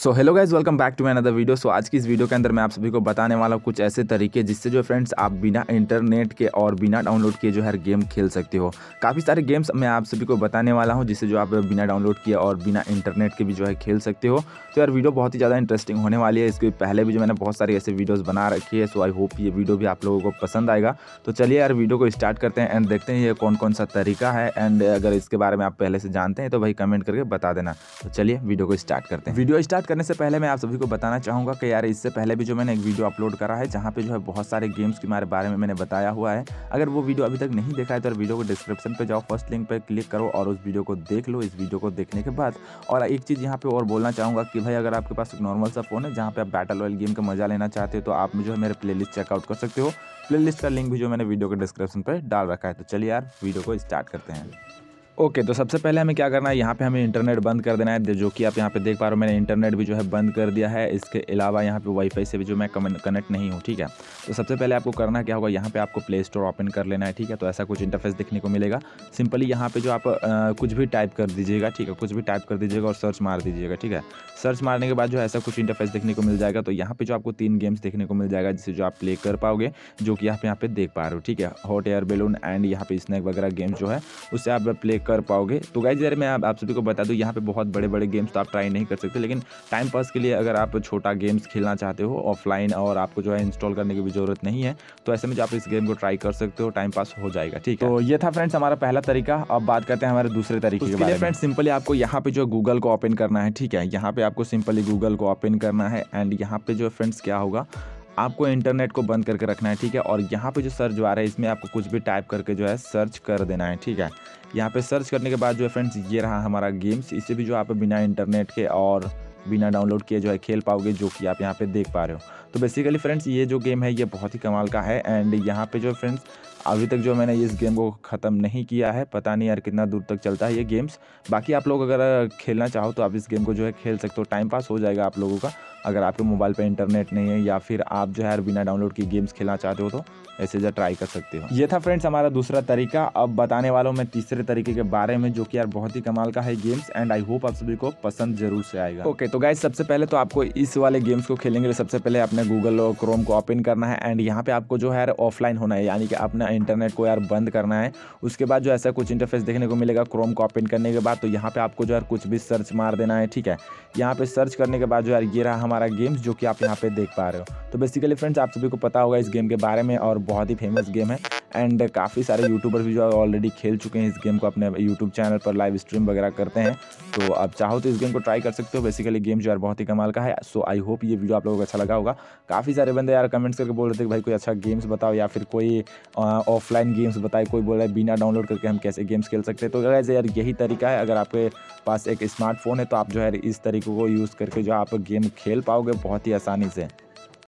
So hello guys, welcome back to my another video. So आज की इस video के अंदर मैं आप सभी को बताने वाला हूँ कुछ ऐसे तरीके जिससे जो फ्रेंड्स आप बिना इंटरनेट के और बिना डाउनलोड किए जो है गेम खेल सकते हो। काफ़ी सारे गेम्स मैं आप सभी को बताने वाला हूँ जिससे जो आप बिना डाउनलोड किए और बिना इंटरनेट के भी जो है खेल सकते हो। तो यार वीडियो बहुत ही ज़्यादा इंटरेस्टिंग होने वाली है। इसके पहले भी जो मैंने बहुत सारी ऐसे वीडियोज़ बना रखी है। सो आई होप ये वीडियो भी आप लोगों को पसंद आएगा। तो चलिए यार वीडियो को स्टार्ट करते हैं एंड देखते हैं ये कौन कौन सा तरीका है। एंड अगर इसके बारे में आप पहले से जानते हैं तो भाई कमेंट करके बता देना। तो चलिए वीडियो को स्टार्ट करते हैं। वीडियो स्टार्ट करने से पहले मैं आप सभी को बताना चाहूँगा कि यार इससे पहले भी जो मैंने एक वीडियो अपलोड करा है जहाँ पे जो है बहुत सारे गेम्स के बारे में मैंने बताया हुआ है। अगर वो वीडियो अभी तक नहीं देखा है तो वीडियो को डिस्क्रिप्शन पे जाओ, फर्स्ट लिंक पे क्लिक करो और उस वीडियो को देख लो। इस वीडियो को देखने के बाद और एक चीज़ यहाँ पे और बोलना चाहूँगा कि भाई अगर आपके पास एक नॉर्मल सा फ़ोन है जहाँ पे आप बैटल रॉयल गेम का मजा लेना चाहते हो तो आप जो है मेरे प्लेलिस्ट चेकआउट कर सकते हो। प्लेलिस्ट का लिंक भी जो मैंने वीडियो के डिस्क्रिप्शन पर डाल रखा है। तो चलिए यार वीडियो को स्टार्ट करते हैं। ओके, तो सबसे पहले हमें क्या करना है, यहाँ पे हमें इंटरनेट बंद कर देना है। जो कि आप यहाँ पे देख पा रहे हो मैंने इंटरनेट भी जो है बंद कर दिया है। इसके अलावा यहाँ पे वाईफाई से भी जो मैं कनेक्ट नहीं हूँ, ठीक है। तो सबसे पहले आपको करना क्या होगा, यहाँ पे आपको प्ले स्टोर ओपन कर लेना है, ठीक है। तो ऐसा कुछ इंटरफेस देखने को मिलेगा। सिंपली यहाँ पे जो आप कुछ भी टाइप कर दीजिएगा, ठीक है, कुछ भी टाइप कर दीजिएगा और सर्च मार दीजिएगा, ठीक है। सर्च मारने के बाद जो ऐसा कुछ इंटरफेस देखने को मिल जाएगा। तो यहाँ पे जो आपको 3 गेम्स देखने को मिल जाएगा जिससे जो आप प्ले कर पाओगे, जो कि आप यहाँ पे देख पा रहे हो, ठीक है। हॉट एयर बैलून एंड यहाँ पे स्नैक वगैरह गेम्स जो है उससे आप प्ले कर पाओगे। तो गाइस यार मैं आप सभी को बता दूं यहाँ पे बहुत बड़े बड़े गेम्स तो आप ट्राई नहीं कर सकते, लेकिन टाइम पास के लिए अगर आप छोटा गेम्स खेलना चाहते हो ऑफलाइन और आपको जो है इंस्टॉल करने की भी ज़रूरत नहीं है तो ऐसे में जो आप इस गेम को ट्राई कर सकते हो, टाइम पास हो जाएगा, ठीक है। तो ये था फ्रेंड्स हमारा पहला तरीका। अब बात करते हैं हमारे दूसरे तरीके के बारे में। फ्रेंड्स सिंपली आपको यहाँ पे जो गूगल को ओपन करना है, ठीक है। यहाँ पे आपको सिंपली गूगल को ओपन करना है एंड यहाँ पे जो फ्रेंड्स क्या होगा, आपको इंटरनेट को बंद करके रखना है, ठीक है। और यहाँ पे जो सर्च बार है इसमें आपको कुछ भी टाइप करके जो है सर्च कर देना है, ठीक है। यहाँ पे सर्च करने के बाद जो है फ्रेंड्स ये रहा हमारा गेम्स। इससे भी जो आप बिना इंटरनेट के और बिना डाउनलोड किए जो है खेल पाओगे, जो कि आप यहाँ पे देख पा रहे हो। तो बेसिकली फ्रेंड्स ये जो गेम है ये बहुत ही कमाल का है एंड यहाँ पे जो फ्रेंड्स अभी तक जो मैंने इस गेम को ख़त्म नहीं किया है, पता नहीं यार कितना दूर तक चलता है ये गेम्स। बाकी आप लोग अगर खेलना चाहो तो आप इस गेम को जो है खेल सकते हो, टाइम पास हो जाएगा आप लोगों का। अगर आपके मोबाइल पे इंटरनेट नहीं है या फिर आप जो है बिना डाउनलोड की गेम्स खेलना चाहते हो तो ऐसे जो ट्राई कर सकते हो। ये था फ्रेंड्स हमारा दूसरा तरीका। अब बताने वाला हूँ मैं तीसरे तरीके के बारे में, जो कि यार बहुत ही कमाल का है गेम्स एंड आई होप आप सभी को पसंद जरूर से आएगा। ओके, तो गाइस सबसे पहले तो आपको इस वाले गेम्स को खेलने के लिए सबसे पहले अपने गूगल और क्रोम को ओपन करना है एंड यहाँ पे आपको जो है ऑफलाइन होना है, यानी कि अपना इंटरनेट को यार बंद करना है। उसके बाद जो ऐसा कुछ इंटरफेस देखने को मिलेगा क्रोम को ओपन करने के बाद। तो यहाँ पे आपको जो है कुछ भी सर्च मार देना है, ठीक है। यहाँ पे सर्च करने के बाद जो यार ये रहा हमारा गेम्स, जो कि आप यहाँ पे देख पा रहे हो। तो बेसिकली फ्रेंड्स आप सभी को पता होगा इस गेम के बारे में और बहुत ही फेमस गेम है एंड काफ़ी सारे यूट्यूबर भी जो है ऑलरेडी खेल चुके हैं इस गेम को, अपने यूट्यूब चैनल पर लाइव स्ट्रीम वगैरह करते हैं। तो आप चाहो तो इस गेम को ट्राई कर सकते हो। बेसिकली गेम जो यार बहुत ही कमाल का है। सो आई होप ये वीडियो आप लोगों को अच्छा लगा होगा। काफ़ी सारे बंदे यार कमेंट्स करके बोल रहे थे कि भाई कोई अच्छा गेम्स बताओ या फिर कोई ऑफलाइन गेम्स बताए। कोई बोल रहा है बिना डाउनलोड करके हम कैसे गेम्स खेल सकते हैं। तो वैसे यार यही तरीका है, अगर आपके पास एक स्मार्टफोन है तो आप जो है इस तरीके को यूज़ करके जो आप गेम खेल पाओगे बहुत ही आसानी से।